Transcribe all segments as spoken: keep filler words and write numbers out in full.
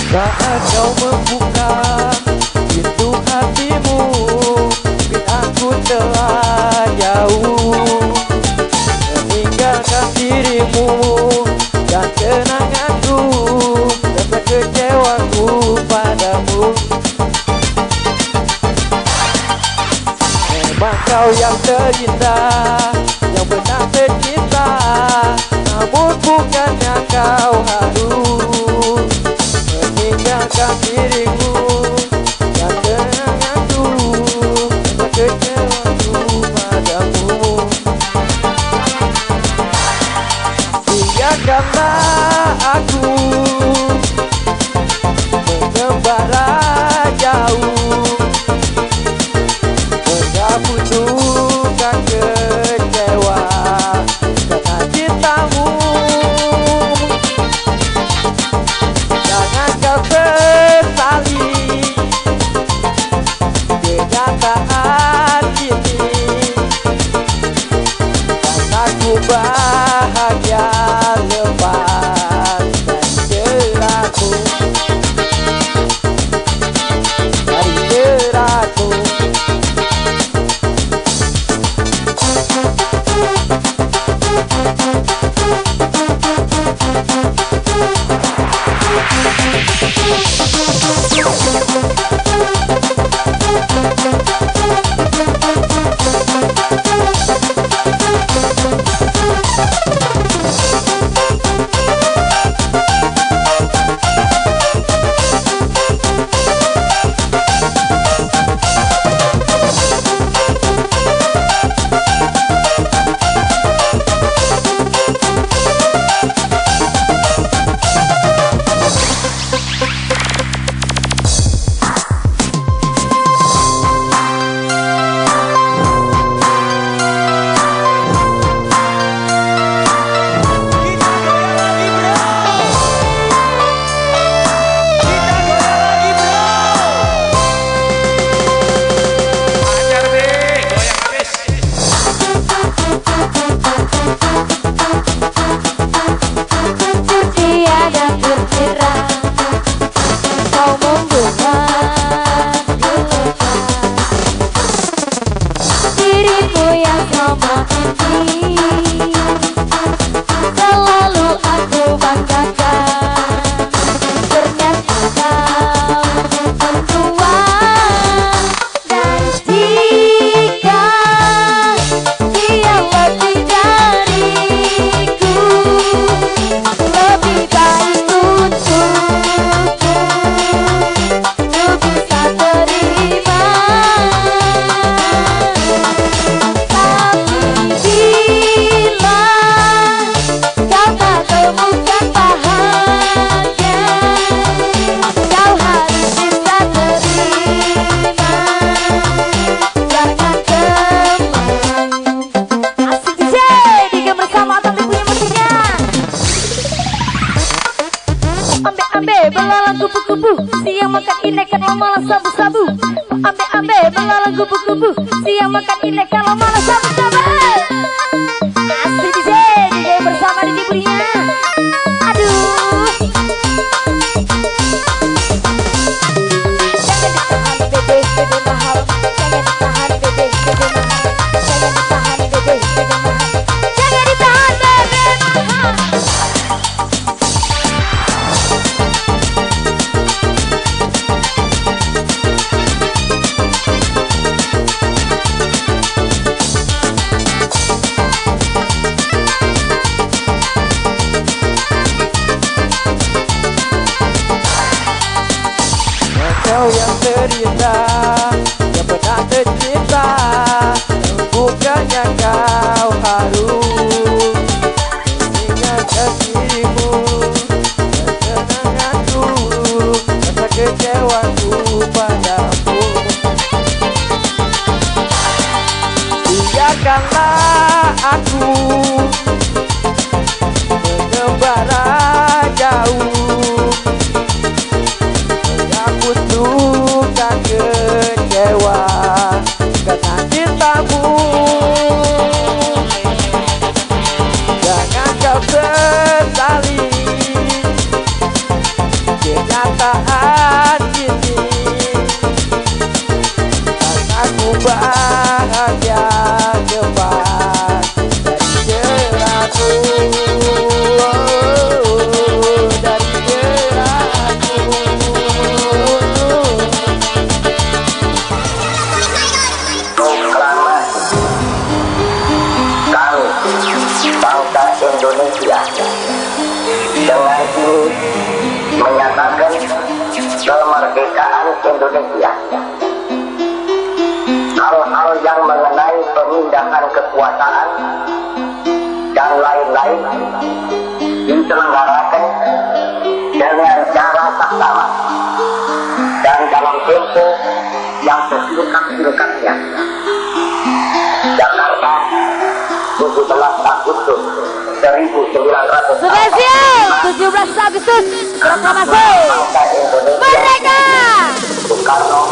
Saat kau membuka pintu hatimu, mungkin aku telah jauh, meninggalkan dirimu dan kenanganku, rasa kecewaku padamu. Memang kau yang terindah, yang pernah tercinta, namun bukannya kau harus meninggalkan dirimu dan kenanganku, rasa kecewaku padamu. Biarkanlah aku mengembara jauh, mengabutukan kecewa karena cintamu. Jangan kau sesali kenyataan ini, karena ku bahagia lepaskan jeratmu dari jeratmu. malah sabu-sabu. Ambe-ambe belalang kubu-kubu. Siang makan ilek kalau malah sabu-sabu. Asli D J, D J bersama D J Budinya. Aduh. Jangan ditahan bebe, bebe mahal. Jangan ditahan bebe, bebe mahal. Jangan ditahan bebe, bebe mahal. Jangan ditahan bebe mahal. Indonesia dengan ini menyatakan kemerdekaan Indonesia. Hal-hal yang mengenai pemindahan kekuasaan dan lain-lain diselenggarakan dengan cara saksama dan dalam tempo yang sesingkat-singkatnya. Jakarta, tujuh belas Agustus seribu sembilan ratus. Spesial tujuh belas Agustus proklamasi merdeka. Soekarno,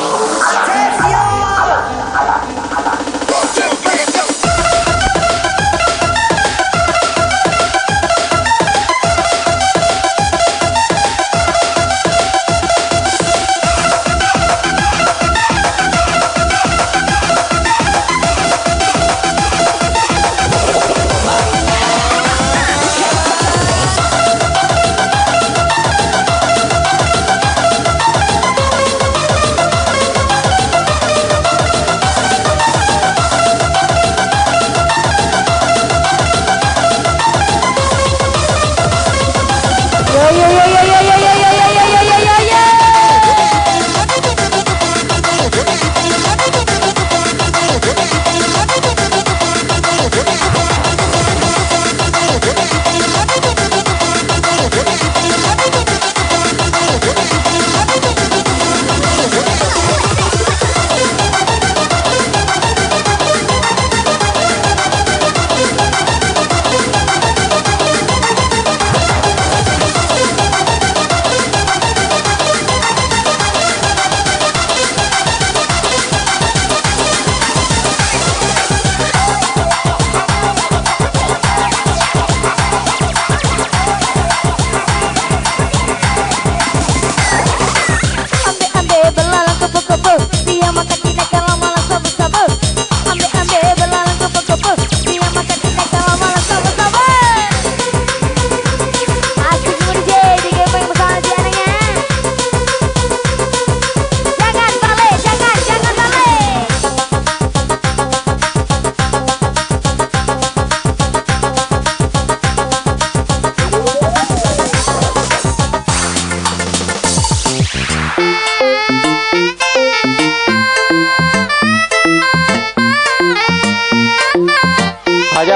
aja.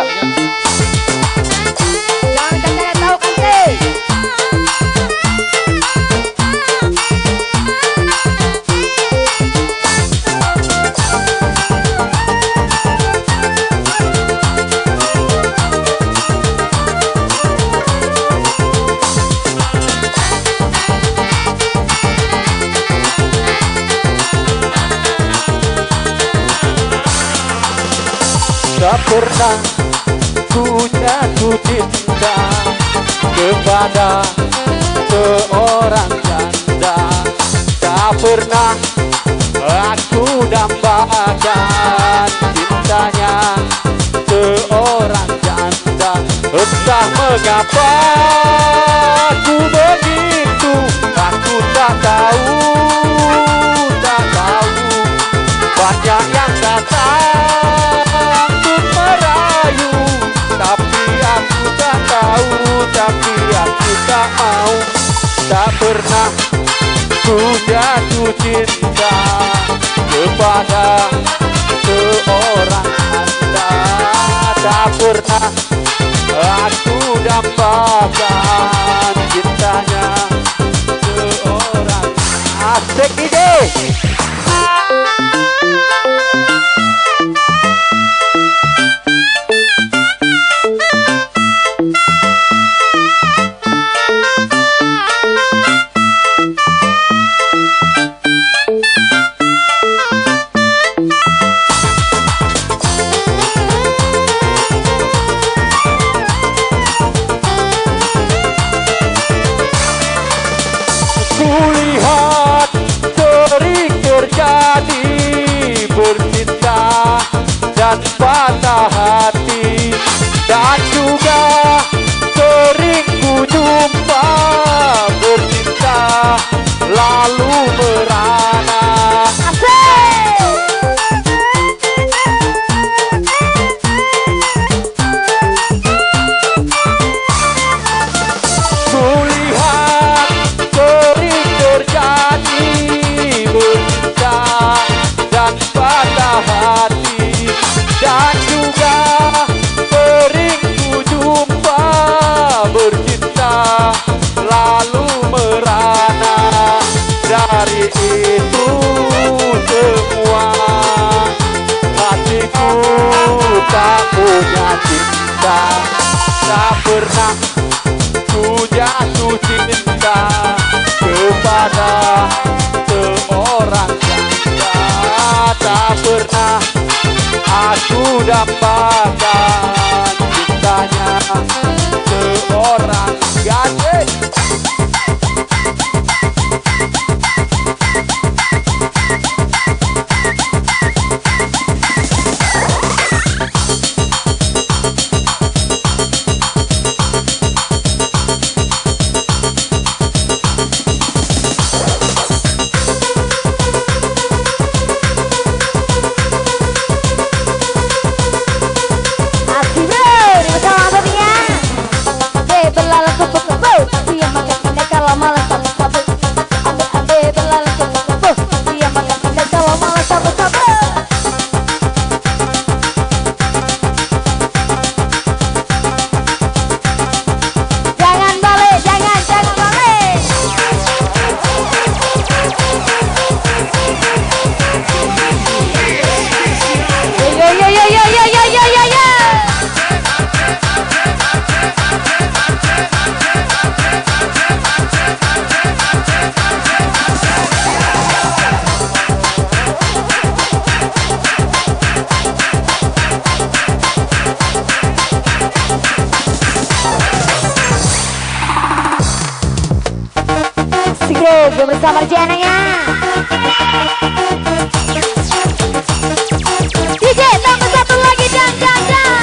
Jangan jangan tahu kan sih. Tak pernah ku jatuh cinta kepada seorang janda. Tak pernah aku dambakan cintanya seorang janda. Entah mengapa aku begitu, aku tak tahu, tak tahu. Banyak yang datang untuk merayu, tapi aku tak tahu, tapi aku tak mau. Tak pernah ku jatuh cinta kepada seorang anda. Tak pernah aku dapatkan cintanya seorang. Asik ide. Kulihat terikat cinta, tak pernah ku jatuh cinta kepada seorang janda. Tak pernah aku dapatkan cintanya seorang gadis. Bersama Jenanya D J tambah satu lagi dan dan dan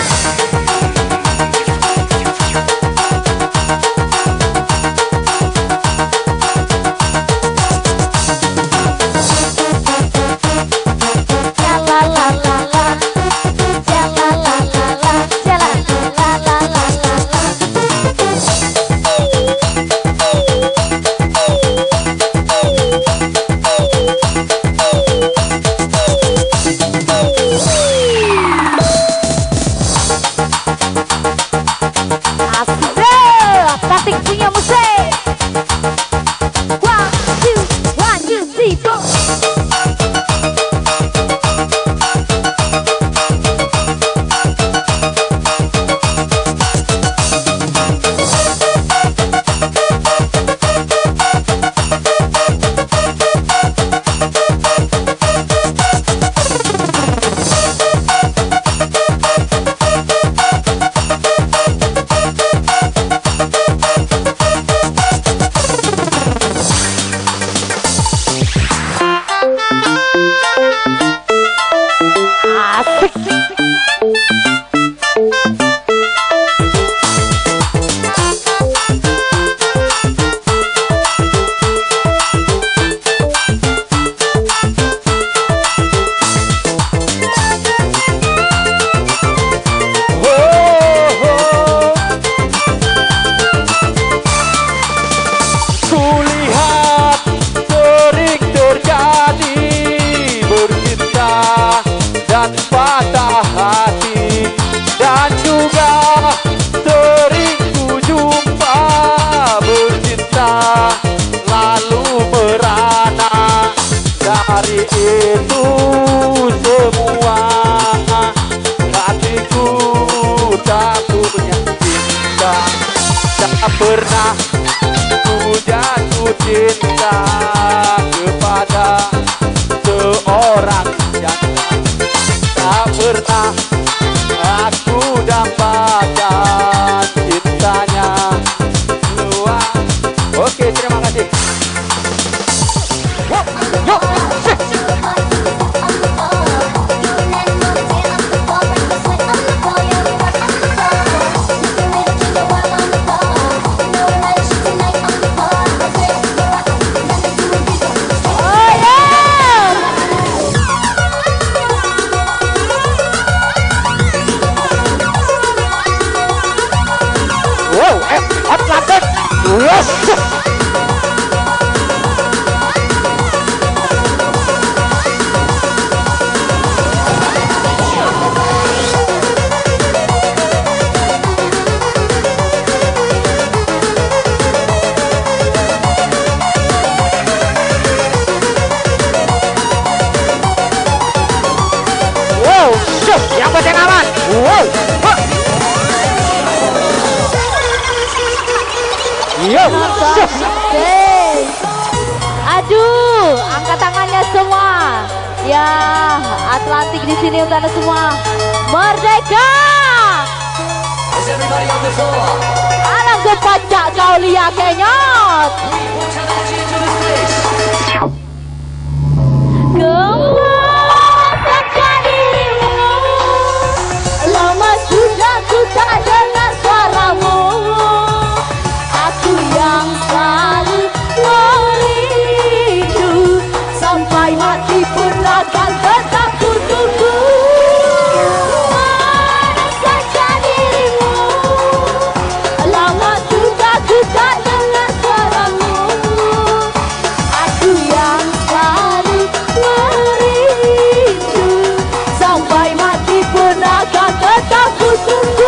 pernah ku jatuh cinta kepada seorang janda. Tak pernah aku dapatkan cintanya luar. Oke, terima kasih. Yo, yes. Wow, shit, yang penting aman. Wow, huh. Yo. Hey. Aduh, angkat tangannya semua. Ya, Atlantik di sini untuk semua. Merdeka. Alam kepacak kau lihat kenyot. Gemaskan dirimu. Lama sudah ku tak dengar suaramu. Aku yang selalu merindu. Sampai mati pun akan tetap ku tunggu. Mana saja dirimu. Lama sudah ku tak dengar suaramu. Aku yang selalu merindu. Sampai mati pun akan tetap ku tunggu.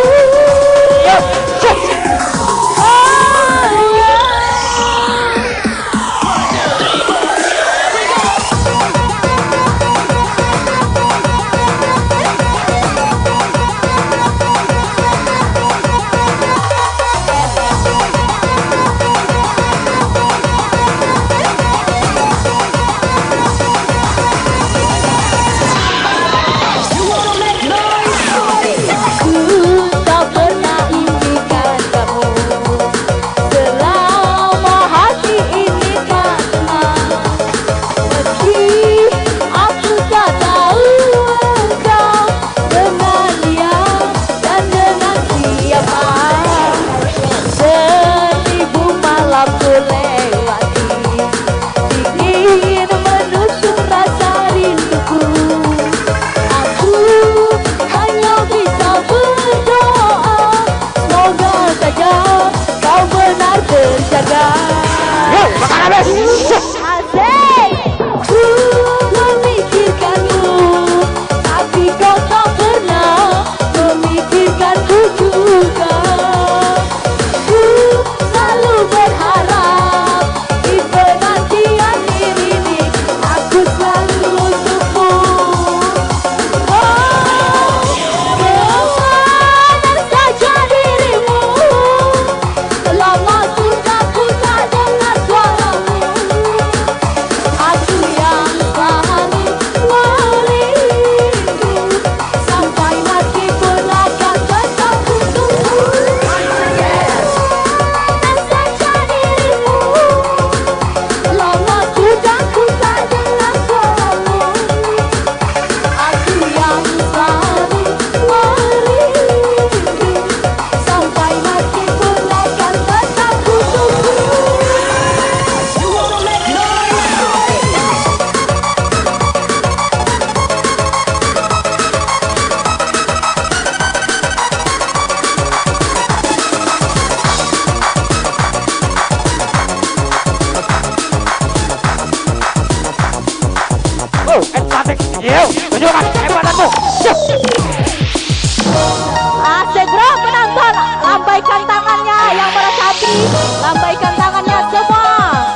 Asik bro penonton, lambaikan tangannya yang meresapi, lambaikan tangannya semua.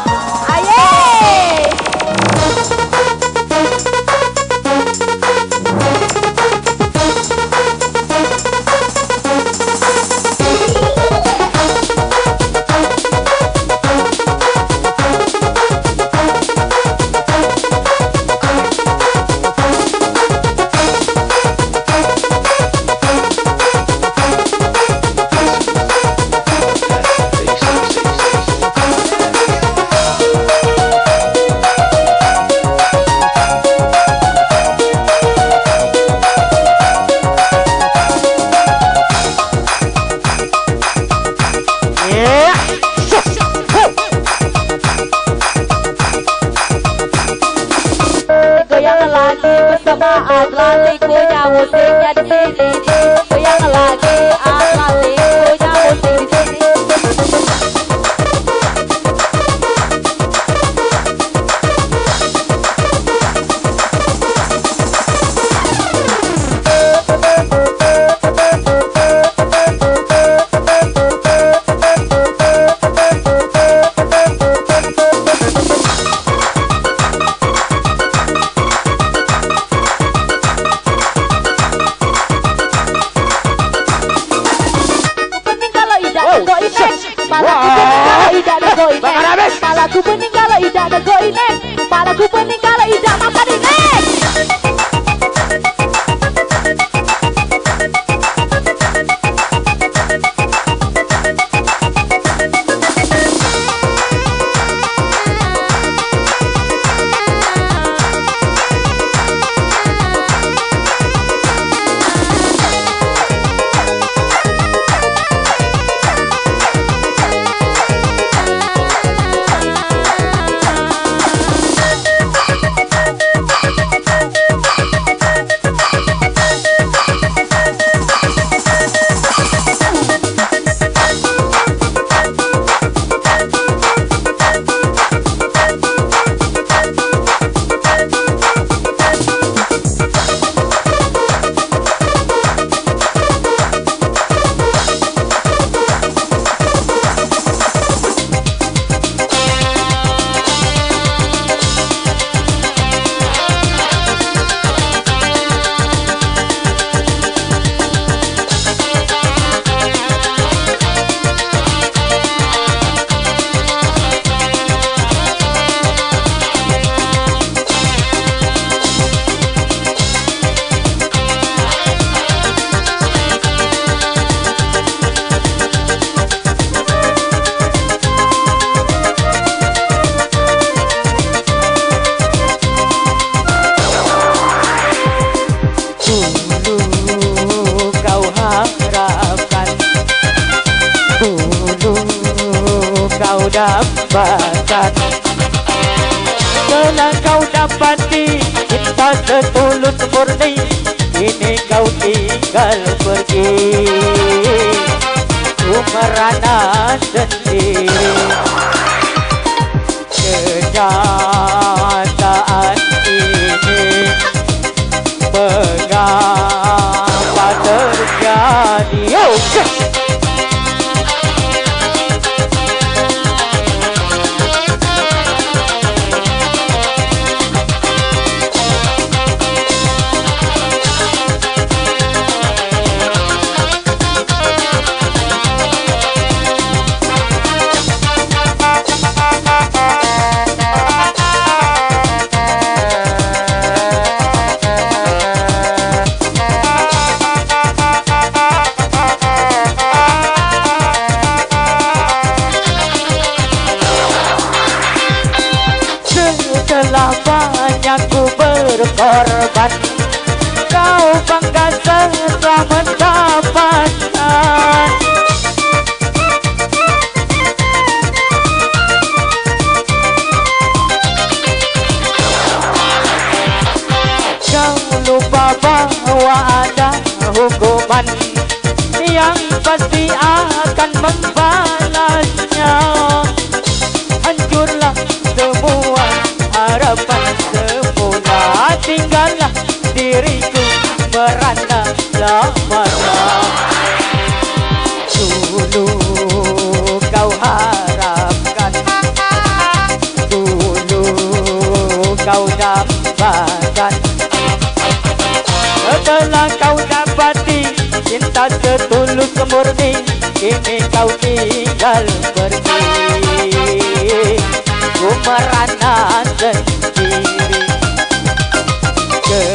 Aye. Goyang lagi bersama Atlantik, punya musiknya di sini. Goyang lagi Atlantik, punya musik di sini. dambakan. Telah kau dapati cinta setulus murni, kini kau tinggal pergi, ku merana sendiri. Kenyataan ini mengapa terjadi? Oh, telah banyak ku berkorban, kau bangga setelah mendapatkan. Kau lupa bahwa ada hukuman yang pasti akan membalasnya. Hancurlah semua harapan semula, tinggallah diriku merana lamanya. Dulu kau harapkan, dulu kau dambakan, setelah kau dapati cinta setulus murni, kini kau tinggal pergi, ku merana sendiri.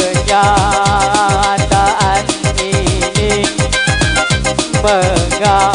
Kenyataan ini mengapa